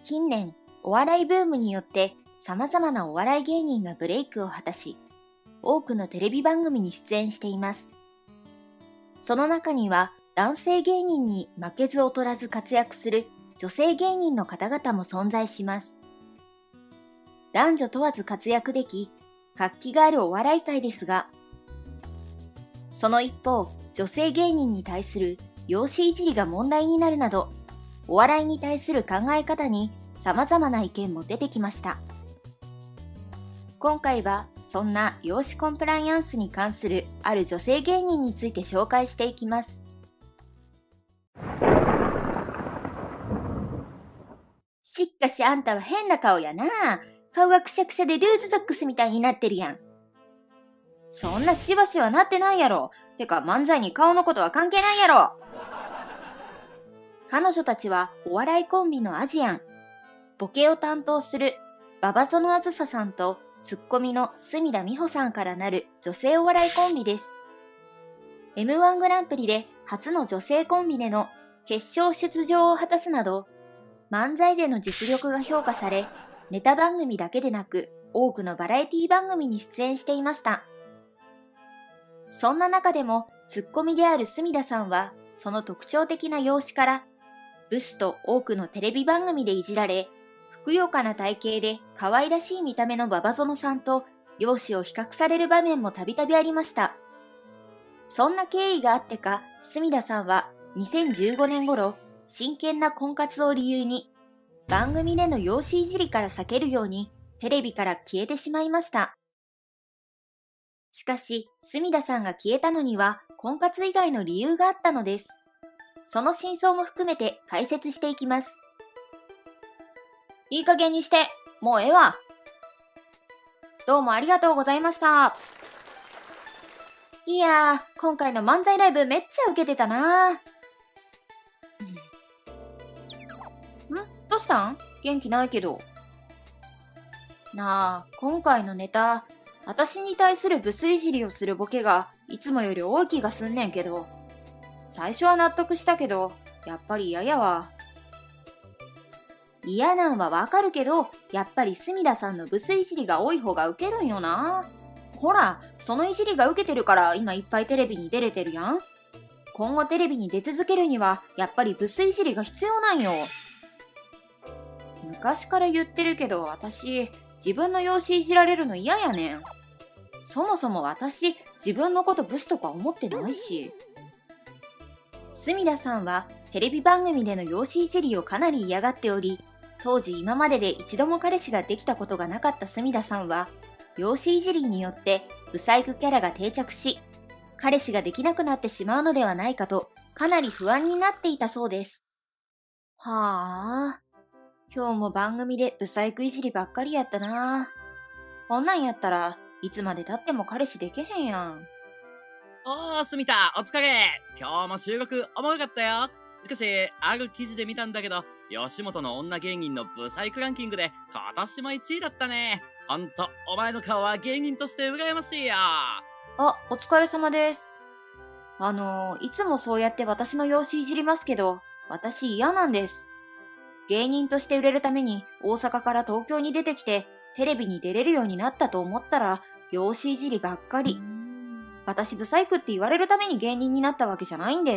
近年、お笑いブームによって様々なお笑い芸人がブレイクを果たし、多くのテレビ番組に出演しています。その中には男性芸人に負けず劣らず活躍する女性芸人の方々も存在します。男女問わず活躍でき、活気があるお笑い界ですが、その一方、女性芸人に対する容姿いじりが問題になるなど、お笑いに対する考え方に様々な意見も出てきました。今回はそんな容姿コンプライアンスに関するある女性芸人について紹介していきます。しっかしあんたは変な顔やな。顔がくしゃくしゃでルーズソックスみたいになってるやん。そんなしばしはなってないやろ。てか漫才に顔のことは関係ないやろ。彼女たちはお笑いコンビのアジアン。ボケを担当する馬場園あずささんとツッコミの隅田美穂さんからなる女性お笑いコンビです。M1 グランプリで初の女性コンビでの決勝出場を果たすなど、漫才での実力が評価され、ネタ番組だけでなく多くのバラエティ番組に出演していました。そんな中でもツッコミである隅田さんは、その特徴的な容姿から、ブスと多くのテレビ番組でいじられ、ふくよかな体型で可愛らしい見た目の馬場園さんと容姿を比較される場面もたびたびありました。そんな経緯があってか、隅田さんは2015年頃、真剣な婚活を理由に、番組での容姿いじりから避けるように、テレビから消えてしまいました。しかし、隅田さんが消えたのには、婚活以外の理由があったのです。その真相も含めて解説していきます。いい加減にして、もうええわ。どうもありがとうございました。いやー、今回の漫才ライブめっちゃウケてたな。どうしたん？元気ないけど。なあ、今回のネタ、私に対するブスいじりをするボケがいつもより多い気がすんねんけど。最初は納得したけど、やっぱり嫌やわ。嫌なんはわかるけど、やっぱり隅田さんのブスいじりが多い方がウケるんよな。ほら、そのいじりがウケてるから今いっぱいテレビに出れてるやん。今後テレビに出続けるには、やっぱりブスいじりが必要なんよ。昔から言ってるけど、私、自分の容姿いじられるの嫌やねん。そもそも私、自分のことブスとか思ってないし。隅田さんはテレビ番組での容姿いじりをかなり嫌がっており、当時今までで一度も彼氏ができたことがなかった隅田さんは、容姿いじりによってブサイクキャラが定着し、彼氏ができなくなってしまうのではないかと、かなり不安になっていたそうです。はあ。今日も番組でブサイクいじりばっかりやったな。こんなんやったらいつまで経っても彼氏できへんやん。 おー、すみた、お疲れ。今日も収録おもろかったよ。しかし、ある記事で見たんだけど、吉本の女芸人のブサイクランキングで今年も1位だったね。ほんと、お前の顔は芸人として羨ましいよ。 お疲れ様です。いつもそうやって私の容姿いじりますけど、私嫌なんです。芸人として売れるために大阪から東京に出てきてテレビに出れるようになったと思ったら容姿いじりばっかり。私ブサイクって言われるために芸人になったわけじゃないんです。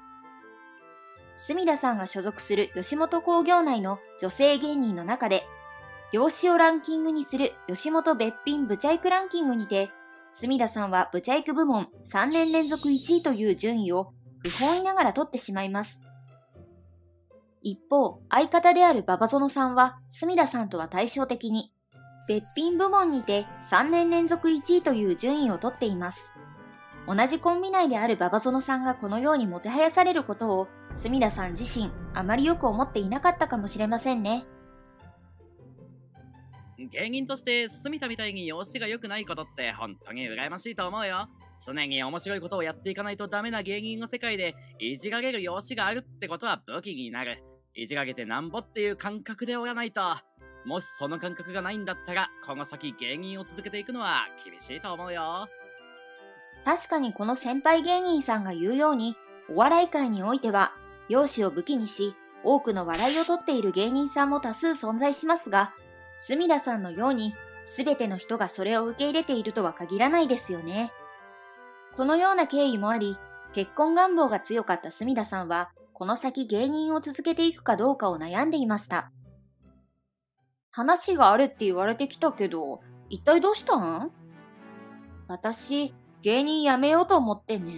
隅田さんが所属する吉本興業内の女性芸人の中で容姿をランキングにする吉本べっぴんブチャイクランキングにて隅田さんはブチャイク部門3年連続1位という順位を不本意ながら取ってしまいます。一方、相方である馬場園さんは、隅田さんとは対照的に、べっぴん部門にて3年連続1位という順位を取っています。同じコンビ内である馬場園さんがこのようにもてはやされることを、隅田さん自身、あまりよく思っていなかったかもしれませんね。 芸人として隅田みたいに容姿が良くないことって本当に羨ましいと思うよ。常に面白いことをやっていかないとダメな芸人の世界で、いじられる容姿があるってことは武器になる。いじられてなんぼっていう感覚でおらないと。もしその感覚がないんだったら、この先芸人を続けていくのは厳しいと思うよ。 確かにこの先輩芸人さんが言うように、お笑い界においては、容姿を武器にし、 多くの笑いを取っている芸人さんも多数存在しますが、隅田さんのように全ての人がそれを受け入れているとは限らないですよね。このような経緯もあり、結婚願望が強かった隅田さんは、この先芸人を続けていくかどうかを悩んでいました。話があるって言われてきたけど、一体どうしたん？私、芸人辞めようと思ってんねん。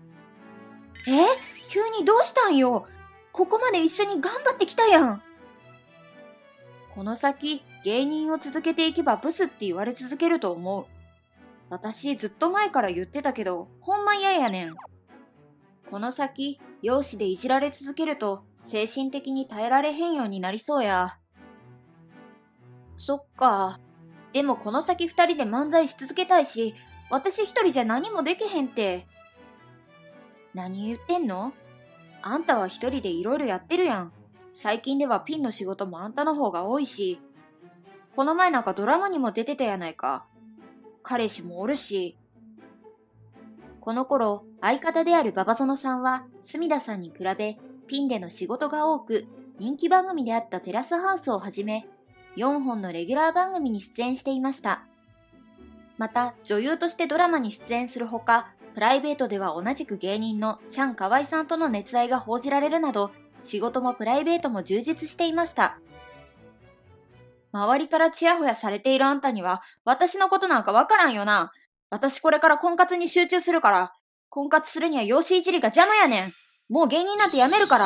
急にどうしたんよ。ここまで一緒に頑張ってきたやん。この先、芸人を続けていけばブスって言われ続けると思う。私ずっと前から言ってたけど、ほんま嫌やねん。この先、容姿でいじられ続けると、精神的に耐えられへんようになりそうや。そっか。でもこの先二人で漫才し続けたいし、私一人じゃ何もできへんって。何言ってんの？あんたは一人でいろいろやってるやん。最近ではピンの仕事もあんたの方が多いし。この前なんかドラマにも出てたやないか。彼氏もおるし。この頃、相方である馬場園さんは、隅田さんに比べ、ピンでの仕事が多く、人気番組であったテラスハウスをはじめ、4本のレギュラー番組に出演していました。また、女優としてドラマに出演するほか、プライベートでは同じく芸人のチャンカワイさんとの熱愛が報じられるなど、仕事もプライベートも充実していました。周りからチヤホヤされているあんたには、私のことなんかわからんよな。私これから婚活に集中するから、婚活するには養子いじりが邪魔やねん。もう芸人なんてやめるから。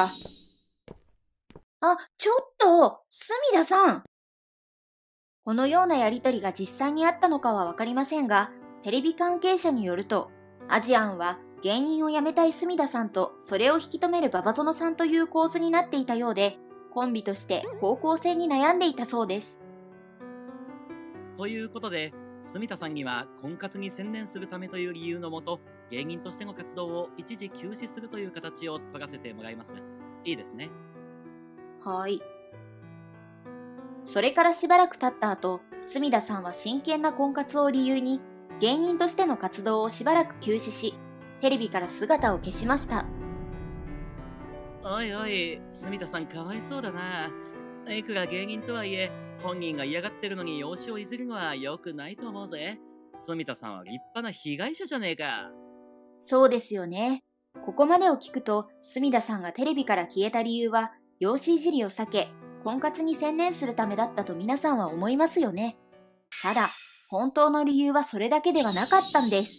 ちょっと、隅田さん。このようなやりとりが実際にあったのかはわかりませんが、テレビ関係者によると、アジアンは芸人を辞めたい隅田さんとそれを引き止める馬場園さんという構図になっていたようで、コンビとして方向性に悩んでいたそうです。 ということで、住田さんには婚活に専念するためという理由のもと、芸人としての活動を一時休止するという形を取らせてもらいます。いいですね。 はい。それからしばらく経った後、隅田さんは真剣な婚活を理由に、芸人としての活動をしばらく休止し、テレビから姿を消しました。 おいおい、住田さんかわいそうだな。いくら芸人とはいえ、本人が嫌がってるのに養子をいじるのは良くないと思うぜ。住田さんは立派な被害者じゃねえか。 そうですよね。ここまでを聞くと、隅田さんがテレビから消えた理由は、養子いじりを避け、婚活に専念するためだったと皆さんは思いますよね。ただ、本当の理由はそれだけではなかったんです。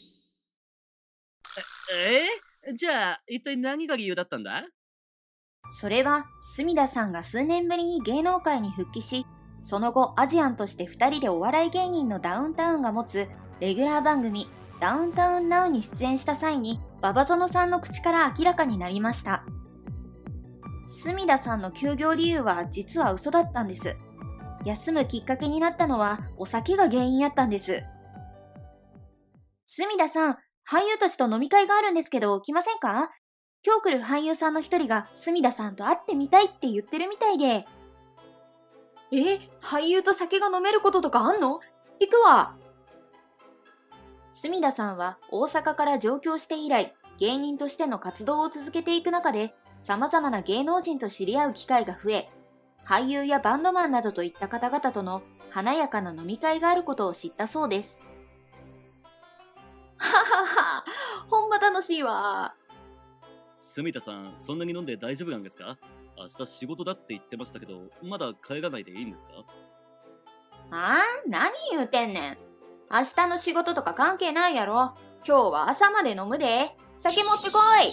じゃあ、一体何が理由だったんだ？ それは、隅田さんが数年ぶりに芸能界に復帰し、その後アジアンとして2人でお笑い芸人のダウンタウンが持つレギュラー番組ダウンタウンナウに出演した際に馬場園さんの口から明らかになりました。隅田さんの休業理由は実は嘘だったんです。休むきっかけになったのはお酒が原因やったんです。隅田さん、俳優たちと飲み会があるんですけど来ませんか？今日来る俳優さんの一人が隅田さんと会ってみたいって言ってるみたいで。俳優と酒が飲めることとかあんの？行くわ。隅田さんは大阪から上京して以来、芸人としての活動を続けていく中で、様々な芸能人と知り合う機会が増え、俳優やバンドマンなどといった方々との華やかな飲み会があることを知ったそうです。ははは、ほんま楽しいわ。 住田さん、そんなに飲んで大丈夫なんですか？明日仕事だって言ってましたけど、まだ帰らないでいいんですか？ 何言うてんねん。明日の仕事とか関係ないやろ。今日は朝まで飲むで。酒持ってこい。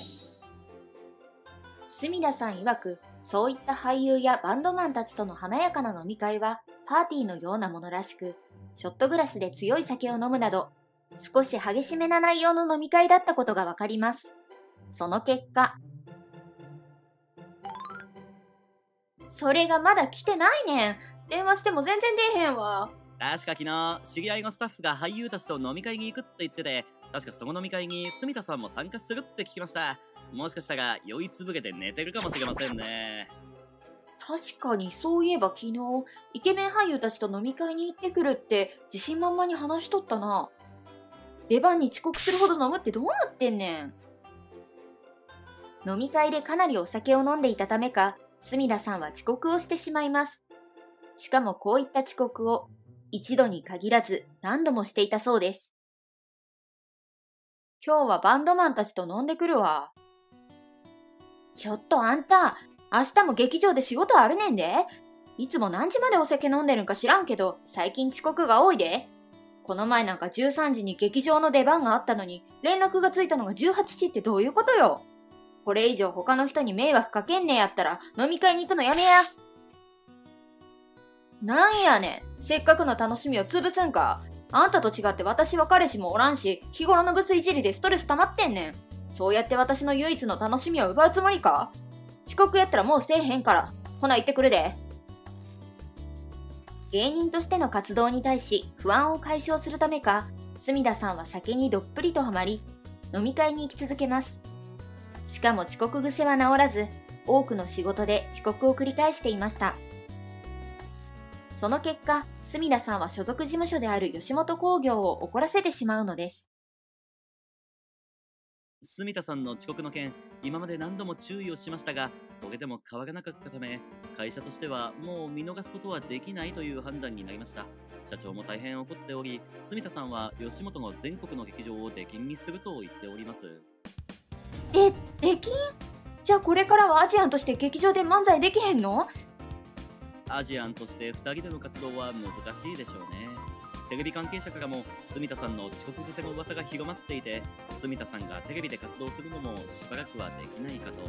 隅田さん曰く、そういった俳優やバンドマンたちとの華やかな飲み会はパーティーのようなものらしく、ショットグラスで強い酒を飲むなど、少し激しめな内容の飲み会だったことがわかります。その結果、それがまだ来てないねん。電話しても全然出えへんわ。 確か昨日、知り合いのスタッフが俳優たちと飲み会に行くって言ってて、確かその飲み会に住田さんも参加するって聞きました。もしかしたら酔いつぶれて寝てるかもしれませんね。 確かにそういえば昨日、イケメン俳優たちと飲み会に行ってくるって自信満々に話しとったな。出番に遅刻するほど飲むってどうなってんねん。飲み会でかなりお酒を飲んでいたためか、 隅田さんは遅刻をしてしまいます。しかもこういった遅刻を一度に限らず何度もしていたそうです。今日はバンドマンたちと飲んでくるわ。ちょっとあんた、明日も劇場で仕事あるねんで。いつも何時までお酒飲んでるんか知らんけど、最近遅刻が多いで。この前なんか13時に劇場の出番があったのに、連絡がついたのが18時ってどういうことよ。これ以上他の人に迷惑かけんねやったら飲み会に行くのやめや。なんやねん、せっかくの楽しみを潰すんか。あんたと違って私は彼氏もおらんし、日頃のブスいじりでストレス溜まってんねん。そうやって私の唯一の楽しみを奪うつもりか。遅刻やったらもうせえへんから。ほな行ってくるで。芸人としての活動に対し不安を解消するためか、隅田さんは酒にどっぷりとはまり、飲み会に行き続けます。しかも遅刻癖は治らず、多くの仕事で遅刻を繰り返していました。その結果、隅田さんは所属事務所である吉本興業を怒らせてしまうのです。 住田さんの遅刻の件、今まで何度も注意をしましたが、それでも変わらなかったため、会社としてはもう見逃すことはできないという判断になりました。社長も大変怒っており、住田さんは吉本の全国の劇場を出禁にすると言っております。 出禁？じゃあこれからはアジアンとして劇場で漫才できへんの？ アジアンとして2人での活動は難しいでしょうね。テレビ関係者からも住田さんの遅刻癖の噂が広まっていて、住田さんがテレビで活動するのもしばらくはできないかと。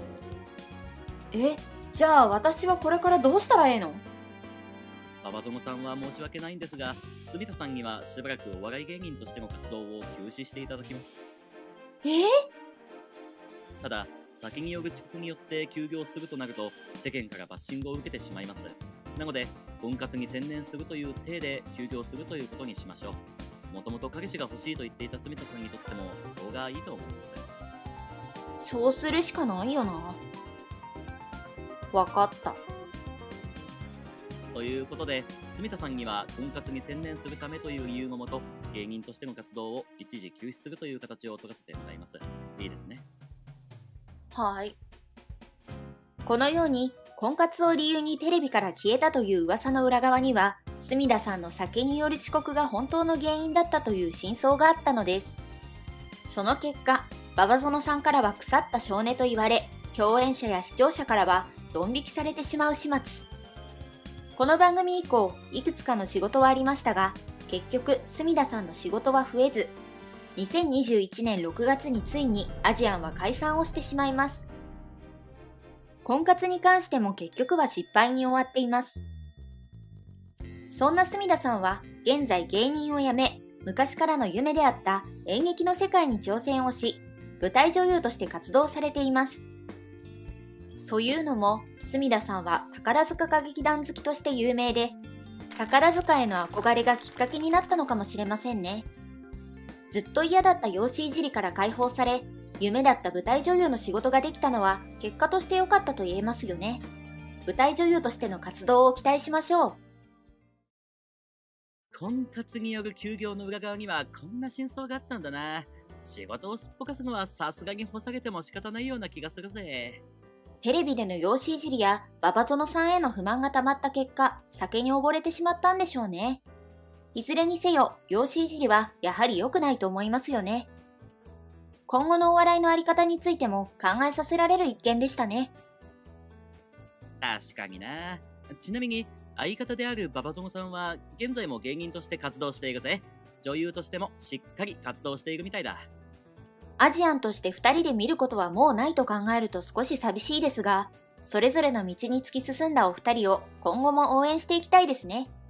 じゃあ私はこれからどうしたらええの？ 馬場園さんは申し訳ないんですが、住田さんにはしばらくお笑い芸人としての活動を休止していただきます。ただ、酒による遅刻によって休業するとなると世間からバッシングを受けてしまいます。なので、婚活に専念するという体で休業するということにしましょう。もともと彼氏が欲しいと言っていた住田さんにとっても都合がいいと思います。 そうするしかないよな。わかった。 ということで、住田さんには婚活に専念するためという理由のもと、芸人としての活動を一時休止するという形を取らせてもらいます。いいですね。 はい。このように婚活を理由にテレビから消えたという噂の裏側には、住田さんの酒による遅刻が本当の原因だったという真相があったのです。その結果、馬場園さんからは腐った性根と言われ、共演者や視聴者からはドン引きされてしまう始末。この番組以降、いくつかの仕事はありましたが、結局住田さんの仕事は増えず、2021年6月についにアジアンは解散をしてしまいます。婚活に関しても結局は失敗に終わっています。そんな住田さんは現在芸人を辞め、昔からの夢であった演劇の世界に挑戦をし、舞台女優として活動されています。というのも、住田さんは宝塚歌劇団好きとして有名で、宝塚への憧れがきっかけになったのかもしれませんね。ずっと嫌だった養子いじりから解放され、夢だった舞台女優の仕事ができたのは結果として良かったと言えますよね。舞台女優としての活動を期待しましょう。 婚活による休業の裏側にはこんな真相があったんだな。仕事をすっぽかすのはさすがに干されても仕方ないような気がするぜ。 テレビでの養子いじりや馬場園さんへの不満が溜まった結果、酒に溺れてしまったんでしょうね。いずれにせよ、養子いじりはやはり良くないと思いますよね。今後のお笑いのあり方についても考えさせられる一件でしたね。 確かにな。ちなみに、相方である馬場園さんは現在も芸人として活動しているぜ。女優としてもしっかり活動しているみたいだ。 アジアンとして2人で見ることはもうないと考えると少し寂しいですが、それぞれの道に突き進んだお二人を今後も応援していきたいですね。